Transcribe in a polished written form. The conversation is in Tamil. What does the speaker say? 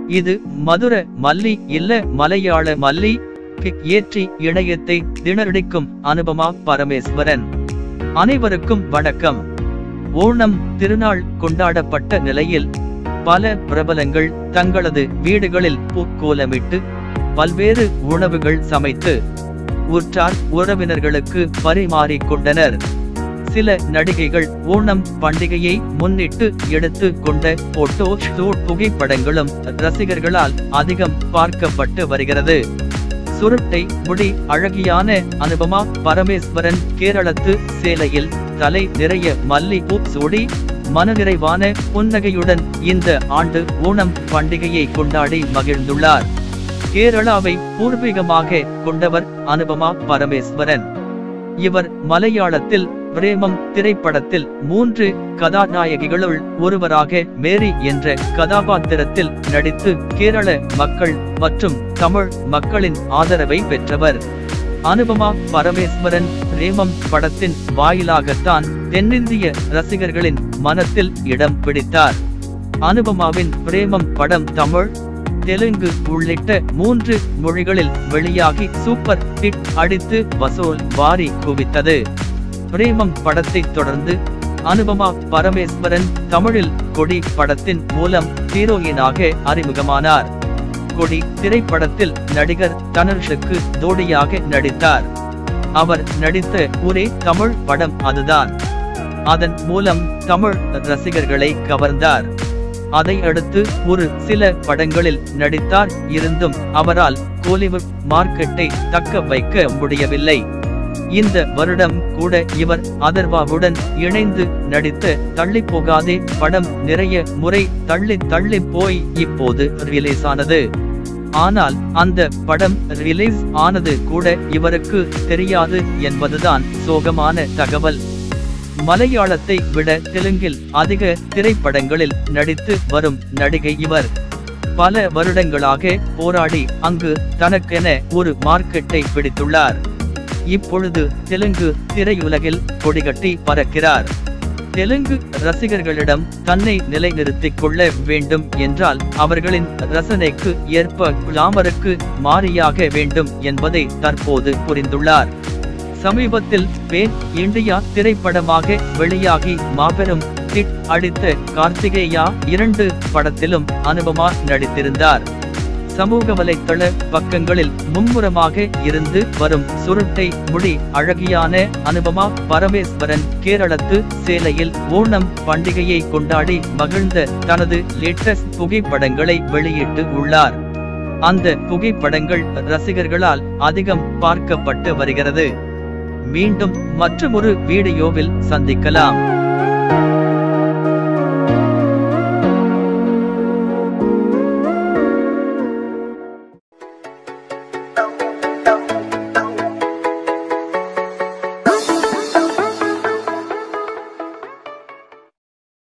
இது மதுர மல்லி இல்ல மலையாள மல்லி ஏற்றி இணையத்தை திணறடிக்கும் அனுபமா பரமேஸ்வரன். அனைவருக்கும் வணக்கம். ஓணம் திருநாள் கொண்டாடப்பட்ட நிலையில் பல பிரபலங்கள் தங்களது வீடுகளில் பூக்கோலமிட்டு பல்வேறு உணவுகள் சமைத்து உற்றார் உறவினர்களுக்கு பரிமாறிக்கொண்டனர். சில நடிகைகள் ஓணம் பண்டிகையை முன்னிட்டு எடுத்து கொண்ட போட்டோ ஷூட் புகைப்படங்களும் ரசிகர்களால் அதிகம் பார்க்கப்பட்டு வருகிறது. சுருட்டை முடி அழகியான அனுபமா பரமேஸ்வரன் கேரளத்து சேலையில் தலை நிறைய மல்லிப்பூ சூடி மனநிறைவான புன்னகையுடன் இந்த ஆண்டு ஓணம் பண்டிகையை கொண்டாடி மகிழ்ந்துள்ளார். கேரளாவை பூர்வீகமாக கொண்டவர் அனுபமா பரமேஸ்வரன். இவர் மலையாளத்தில் பிரேமம் திரைப்படத்தில் 3 கதாநாயகிகளுள் ஒருவராக மேரி என்ற கதாபாத்திரத்தில் நடித்து கேரள மக்கள் மற்றும் தமிழ் மக்களின் ஆதரவை பெற்றவர். அனுபமா பரமேஸ்வரன் பிரேமம் படத்தின் வாயிலாகத்தான் தென்னிந்திய ரசிகர்களின் மனத்தில் இடம் பிடித்தார். அனுபமாவின் பிரேமம் படம் தமிழ், தெலுங்கு உள்ளிட்ட 3 மொழிகளில் வெளியாகி சூப்பர் ஹிட் அடித்து வசூல் வாரி குவித்தது. பிரேமம் படத்தை தொடர்ந்து அனுபமா பரமேஸ்வரன் தமிழில் கொடி படத்தின் மூலம் ஹீரோயினாக அறிமுகமானார். கொடி திரைப்படத்தில் நடிகர் தனுஷுக்கு ஜோடியாக நடித்தார். அவர் நடித்த ஒரே தமிழ் படம் அதுதான். அதன் மூலம் தமிழ் ரசிகர்களை கவர்ந்தார். அதை அடுத்து ஒரு சில படங்களில் நடித்தார். இருந்தும் அவரால் கோலிவுட் மார்க்கெட்டை தக்க வைக்க முடியவில்லை. இந்த வருடம் கூட இவர் அதர்வாவுடன் இணைந்து நடித்த தள்ளி போகாதே படம் நிறைய முறை தள்ளி போய் இப்போது ரிலீஸ் ஆனது. ஆனால் அந்த படம் ரிலீஸ் ஆனது கூட இவருக்கு தெரியாது என்பதுதான் சோகமான தகவல். மலையாளத்தை விட தெலுங்கில் அதிக திரைப்படங்களில் நடித்து வரும் நடிகை இவர். பல வருடங்களாக போராடி அங்கு தனக்கென ஒரு மார்க்கெட்டை பிடித்துள்ளார். இப்பொழுது தெலுங்கு திரையுலகில் கொடிகட்டி பறக்கிறார். தெலுங்கு ரசிகர்களிடம் தன்னை நிலைநிறுத்திக் கொள்ள வேண்டும் என்றால் அவர்களின் ரசனைக்கு ஏற்ப கிளாமருக்கு மாறியாக வேண்டும் என்பதை தற்போது புரிந்துள்ளார். சமீபத்தில் பேன் இந்தியா திரைப்படமாக வெளியாகி மாபெரும் ஹிட் அடித்த கார்த்திகேயா 2 படத்திலும் அனுபமா நடித்திருந்தார். சமூக வலைத்தள பக்கங்களில் மும்முரமாக இருந்து வரும் சுருட்டை முடி அழகியான அனுபமா பரமேஸ்வரன் கேரளத்து சேலையில் ஓணம் பண்டிகையை கொண்டாடி மகிழ்ந்த தனது லேட்டஸ்ட் புகைப்படங்களை வெளியிட்டு உள்ளார். அந்த புகைப்படங்கள் ரசிகர்களால் அதிகம் பார்க்கப்பட்டு வருகிறது. மீண்டும் மற்றொரு வீடியோவில் சந்திக்கலாம்.